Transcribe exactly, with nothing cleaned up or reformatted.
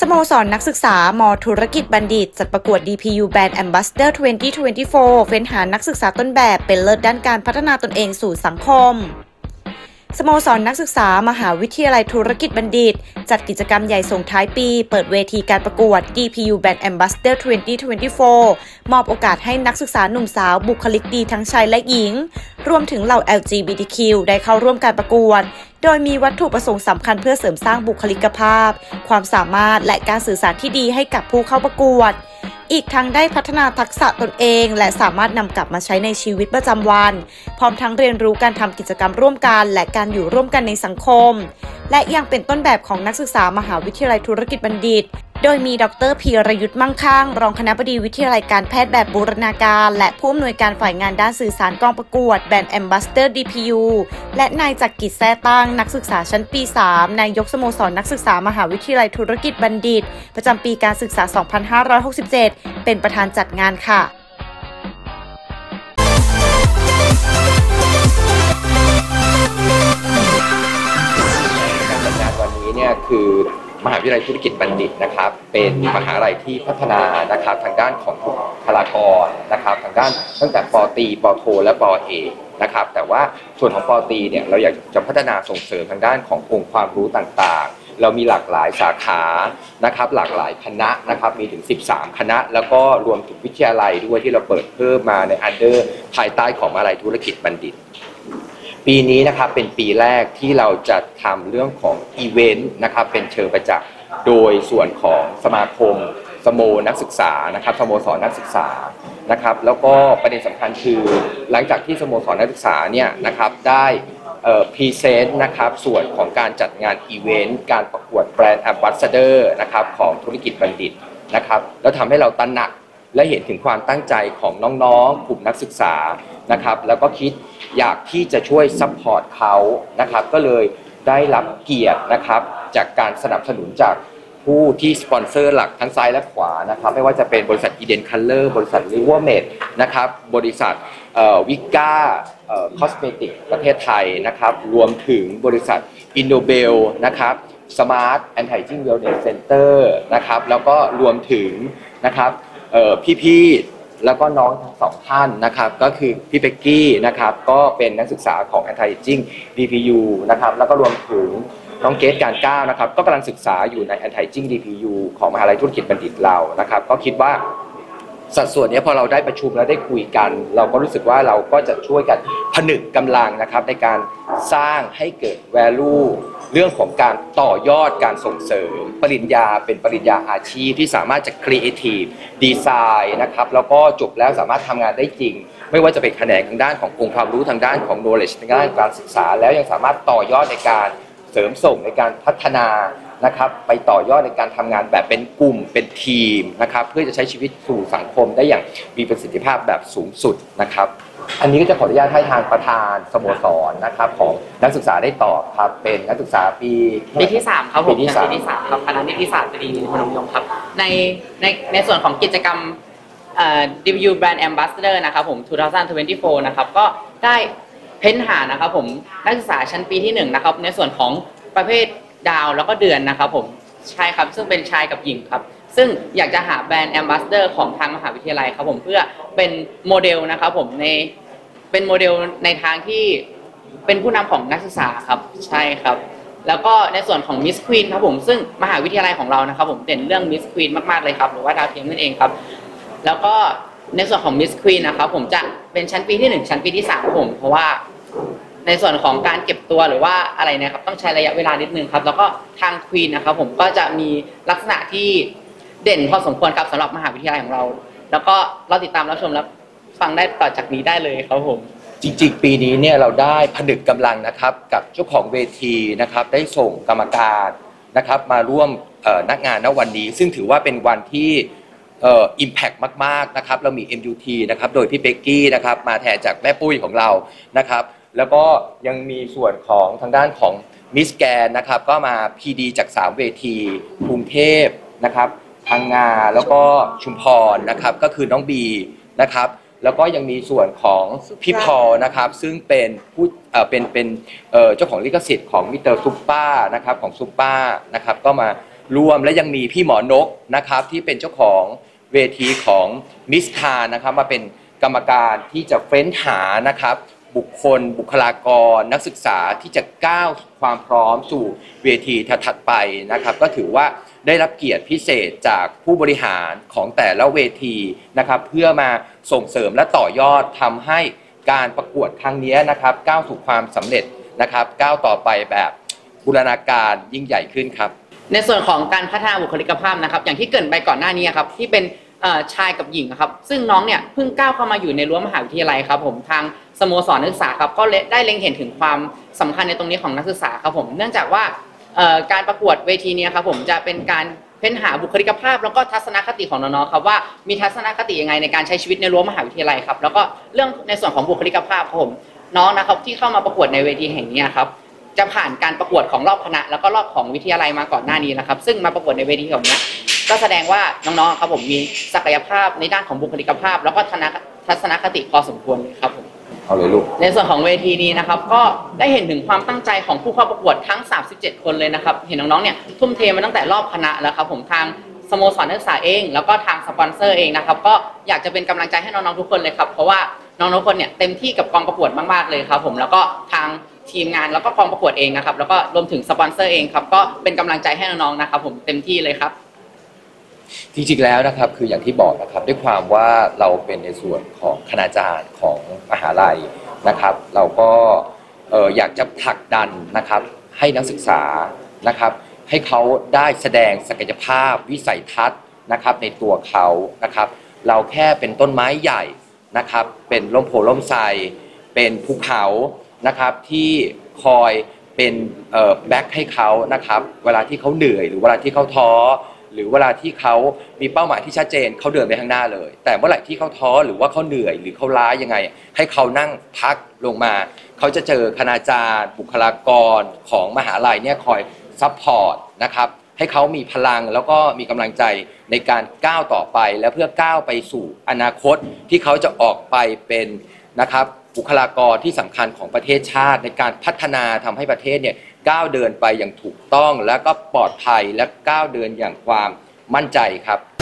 สโมสรนักศึกษามอธุรกิจบัณฑิตจัดประกวด ดี พี ยู Brand Ambassador สองพันยี่สิบสี่เฟ้นหานักศึกษาต้นแบบเป็นเลิศด้านการพัฒนาตนเองสู่สังคมสโมสรนักศึกษามหาวิทยาลัยธุรกิจบัณฑิตจัดกิจกรรมใหญ่ส่งท้ายปีเปิดเวทีการประกวด ดี พี ยู Brand Ambassador สองพันยี่สิบสี่มอบโอกาสให้นักศึกษาหนุ่มสาวบุคลิกดีทั้งชายและหญิงรวมถึงเหล่า แอล จี บี ที คิว ได้เข้าร่วมการประกวดโดยมีวัตถุประสงค์สำคัญเพื่อเสริมสร้างบุคลิกภาพความสามารถและการสื่อสารที่ดีให้กับผู้เข้าประกวดอีกทั้งได้พัฒนาทักษะตนเองและสามารถนำกลับมาใช้ในชีวิตประจำวันพร้อมทั้งเรียนรู้การทำกิจกรรมร่วมกันและการอยู่ร่วมกันในสังคมและยังเป็นต้นแบบของนักศึกษามหาวิทยาลัยธุรกิจบัณฑิตโดยมีดร.พีรยุทธ์มั่งคั่งรองคณบดีวิทยาลัยการแพทย์แบบบูรณาการและผู้อำนวยการฝ่ายงานด้านสื่อสารกองประกวดแบรนด์ Ambassador ดี พี ยู และนายจักริดแซ่ตั้งนักศึกษาชั้นปี สาม นายกสโมสรนักศึกษามหาวิทยาลัยธุรกิจบัณฑิตประจำปีการศึกษา สองพันห้าร้อยหกสิบเจ็ด เป็นประธานจัดงานค่ะการจัดงานวันนี้เนี่ยคือมหาวิทยาลัยธุรกิจบัณฑิตนะครับเป็นมหาวิทยาลัยที่พัฒนานะครับทางด้านของบุคลากรนะครับทางด้านตั้งแต่ป.ตรี ป.โท และป.เอกนะครับแต่ว่าส่วนของป.ตรีเนี่ยเราอยากจะพัฒนาส่งเสริมทางด้านขององค์ความรู้ต่างๆเรามีหลากหลายสาขานะครับหลากหลายคณะนะครับมีถึงสิบสามคณะแล้วก็รวมถึงวิทยาลัยด้วยที่เราเปิดเพิ่มมาในอันเดอร์ภายใต้ของมหาวิทยาลัยธุรกิจบัณฑิตปีนี้นะครับเป็นปีแรกที่เราจะทำเรื่องของอีเวนต์นะครับเป็นเชิงประจักษ์โดยส่วนของสมาคมสโมนักศึกษานะครับสโมสรนักศึกษานะครับแล้วก็ประเด็นสำคัญคือหลังจากที่สโมสรนักศึกษาเนี่ยนะครับได้พรีเซนต์นะครับส่วนของการจัดงานอีเวนต์การประกวดแบรนด์ Ambassador นะครับของธุรกิจบัณฑิตนะครับแล้วทำให้เราตระหนักและเห็นถึงความตั้งใจของน้องๆกลุ่มนักศึกษานะครับแล้วก็คิดอยากที่จะช่วยซัพพอร์ตเขานะครับก็เลยได้รับเกียรตินะครับจากการสนับสนุนจากผู้ที่สปอนเซอร์หลักทั้งซ้ายและขวานะครับไม่ว่าจะเป็นบริษัท Eden Color บริษัท Rivermed นะครับบริษัทวิก้าคอสเมติกประเทศไทยนะครับรวมถึงบริษัท Innobel นะครับ Smart and Hygiene Wellness Center นะครับแล้วก็รวมถึงนะครับพี่ๆแล้วก็น้องทั้งสองท่านนะครับก็คือพี่เป็กกี้นะครับก็เป็นนักศึกษาของ Anti Aging ดี พี ยู นะครับแล้วก็รวมถึงน้องเกสการก้าวนะครับก็กำลังศึกษาอยู่ใน Anti Aging ดี พี ยู ของมหาวิทยาลัยธุรกิจบัณฑิตเรานะครับก็คิดว่าสัดส่วนนี้พอเราได้ประชุมแล้วได้คุยกันเราก็รู้สึกว่าเราก็จะช่วยกันผนึกกำลังนะครับในการสร้างให้เกิด value เรื่องของการต่อยอดการส่งเสริมปริญญาเป็นปริญญาอาชีพที่สามารถจะ creative design นะครับแล้วก็จบแล้วสามารถทำงานได้จริงไม่ว่าจะเป็นแขนงทางด้านขององค์ความรู้ทางด้านของ knowledge ทางด้านการศึกษาแล้วยังสามารถต่อยอดในการเสริมส่งในการพัฒนานะครับไปต่อยอดในการทำงานแบบเป็นกลุ่มเป็นทีมนะครับเพื่อจะใช้ชีวิตสู่สังคมได้อย่างมีประสิทธิภาพแบบสูงสุดนะครับอันนี้ก็จะขออนุญาตให้ทางประธานสโมสรนะครับของนักศึกษาได้ตอบครับเป็นนักศึกษาปีปีที่สามครับผมปีที่สามครับคณะนิติศาสตร์ตรีพนมยงค์ครับในในในส่วนของกิจกรรมเอ่อ ดี พี ยู Brand Ambassador นะครับผมสองพันยี่สิบสี่นะครับก็ได้เพ้นหานะครับผมนักศึกษาชั้นปีที่หนึ่งนะครับในส่วนของประเภทดาวแล้วก็เดือนนะครับผมใช่ครับซึ่งเป็นชายกับหญิงครับซึ่งอยากจะหาแบรนด์แอมบาสเดอร์ของทางมหาวิทยาลัยครับผมเพื่อเป็นโมเดลนะครับผมในเป็นโมเดลในทางที่เป็นผู้นำของนักศึกษาครับใช่ครับแล้วก็ในส่วนของมิสควีนครับผมซึ่งมหาวิทยาลัยของเรานะครับผมเด่นเรื่องมิสควีนมากๆเลยครับหรือว่าดาวเทียมนั่นเองครับแล้วก็ในส่วนของมิสควีนนะครับผมจะเป็นชั้นปีที่หนึ่งชั้นปีที่สามครับผมเพราะว่าในส่วนของการเก็บตัวหรือว่าอะไรเนี่ยครับต้องใช้ระยะเวลานิดนึงครับแล้วก็ทางควีนนะครับผมก็จะมีลักษณะที่เด่นพอสมควรครับสำหรับมหาวิทยาลัยของเราแล้วก็เราติดตามรับชมและฟังได้ต่อจากนี้ได้เลยครับผมจริงๆปีนี้เนี่ยเราได้ผนึกกำลังนะครับกับเจ้าของเวทีนะครับได้ส่งกรรมการนะครับมาร่วมนักงานณวันนี้ซึ่งถือว่าเป็นวันที่เอ่อ impact มากๆนะครับเรามี เอ็ม ยู ที นะครับโดยพี่เบกกี้นะครับมาแทนจากแม่ปุ้ยของเรานะครับแล้วก็ยังมีส่วนของทางด้านของมิสแกนนะครับก็มา พี ดี จากสามเวทีกรุงเทพนะครับพังงาแล้วก็ชุมพรนะครับก็คือน้องบีนะครับแล้วก็ยังมีส่วนของพี่พอลนะครับซึ่งเป็นผู้เอ่อเป็นเป็นเอ่อเจ้าของลิขสิทธิ์ของมิสเตอร์ซุปเปอร์นะครับของซุปเปอร์นะครับก็มารวมและยังมีพี่หมอนกนะครับที่เป็นเจ้าของเวทีของมิสทานะครับมาเป็นกรรมการที่จะเฟ้นหานะครับบุคคลบุคลากรนักศึกษาที่จะก้าวความพร้อมสู่เวทีถัดไปนะครับก็ถือว่าได้รับเกียรติพิเศษจากผู้บริหารของแต่ละเวทีนะครับเพื่อมาส่งเสริมและต่อยอดทำให้การประกวดครั้งนี้นะครับก้าวสู่ความสำเร็จนะครับก้าวต่อไปแบบบูรณาการยิ่งใหญ่ขึ้นครับในส่วนของการพัฒนาบุคลิกภาพนะครับอย่างที่เกริ่นไปก่อนหน้านี้ครับที่เป็นชายกับหญิงครับซึ่งน้องเนี่ยเพิ่งก้าวเข้ามาอยู่ในรั้วมหาวิทยาลัยครับผมทางสโมสรนักศึกษาครับก็ได้เล็งเห็นถึงความสำคัญในตรงนี้ของนักศึกษาครับผมเนื่องจากว่าการประกวดเวทีนี้ครับผมจะเป็นการเพ้นหาบุคลิกภาพแล้วก็ทัศนคติของน้องๆครับว่ามีทัศนคติยังไงในการใช้ชีวิตในรั้วมหาวิทยาลัยครับแล้วก็เรื่องในส่วนของบุคลิกภาพครับผมน้องนะครับที่เข้ามาประกวดในเวทีแห่งนี้ครับจะผ่านการประกวดของรอบคณะแล้วก็รอบของวิทยาลัยมาก่อนหน้านี้นะครับซึ่งมาประกวดในเวทีแบบนี้ก็แสดงว่าน้องๆครับผมมีศักยภาพในด้านของบุคลิกภาพแล้วก็ทัศนคติพอสมควรเลยครับผมเอาเลยลูกในส่วนของเวทีนี้นะครับก็ได้เห็นถึงความตั้งใจของผู้เข้าประกวดทั้งสามสิบเจ็ดคนเลยนะครับเห็นน้องๆเนี่ยทุ่มเทมาตั้งแต่รอบคณะแล้วครับผมทางสโมสรนักศึกษาเองแล้วก็ทางสปอนเซอร์เองนะครับก็อยากจะเป็นกำลังใจให้น้องๆทุกคนเลยครับเพราะว่าน้องๆทุกคนเนี่ยเต็มที่กับกองประกวดมากๆเลยครับผมแล้วก็ทางทีมงานแล้วก็กองประกวดเองนะครับแล้วก็รวมถึงสปอนเซอร์เองครับก็เป็นกำลังใจให้น้องๆนะครับผมเต็มที่เลยครับจริงๆแล้วนะครับคืออย่างที่บอกนะครับด้วยความว่าเราเป็นในส่วนของคณาจารย์ของมหาลัยนะครับเราก็อยากจะผลักดันนะครับให้นักศึกษานะครับให้เขาได้แสดงศักยภาพวิสัยทัศน์นะครับในตัวเขานะครับเราแค่เป็นต้นไม้ใหญ่นะครับเป็นร่มโพล่มไทรเป็นภูเขานะครับที่คอยเป็นแบ็คให้เขานะครับเวลาที่เขาเหนื่อยหรือเวลาที่เขาท้อหรือเวลาที่เขามีเป้าหมายที่ชัดเจนเขาเดินไปข้างหน้าเลยแต่เมื่อไหร่ที่เขาท้อหรือว่าเขาเหนื่อยหรือเขาล้ายังไงให้เขานั่งพักลงมาเขาจะเจอคณาจารย์บุคลากรของมหาลัยเนี่ยคอยซัพพอร์ตนะครับให้เขามีพลังแล้วก็มีกำลังใจในการก้าวต่อไปและเพื่อก้าวไปสู่อนาคตที่เขาจะออกไปเป็นนะครับบุคลากรที่สำคัญของประเทศชาติในการพัฒนาทำให้ประเทศเนี่ยก้าวเดินไปอย่างถูกต้องและก็ปลอดภัยและก้าวเดินอย่างความมั่นใจครับ